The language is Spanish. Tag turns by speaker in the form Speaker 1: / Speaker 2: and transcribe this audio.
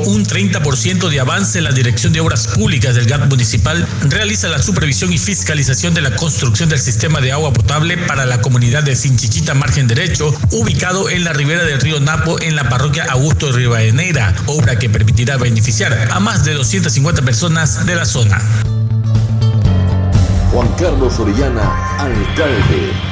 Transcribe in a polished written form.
Speaker 1: un 30% de avance, la Dirección de Obras Públicas del GAT municipal realiza la supervisión y fiscalización de la construcción del sistema de agua potable para la comunidad de Sinchichita Margen Derecho, ubicado en la ribera del río Napo en la parroquia Augusto de Rivadeneira, obra que permitirá beneficiar a más de 250 personas de la zona.
Speaker 2: Juan Carlos Orellana, alcalde.